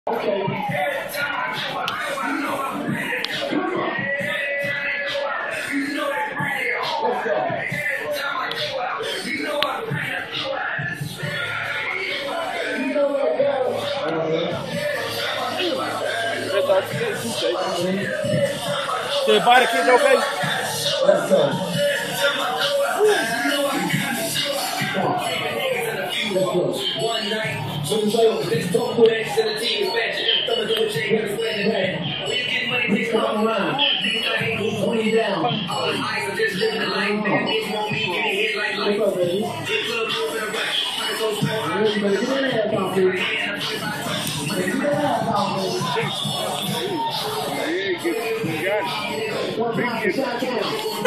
Okay. Let's go. So buy the kids okay? Let's go. Let's go. One night, this don't put X in the team expansion. Someone do a J with a splendid man. When you get money, please come around. These guys ain't moving 20 down. All the eyes are just living the life. That bitch won't be getting hit like life. Get club over the rush. Pocket so small. You better get that ass off, dude. Get that ass off, dude. Yeah, you got it.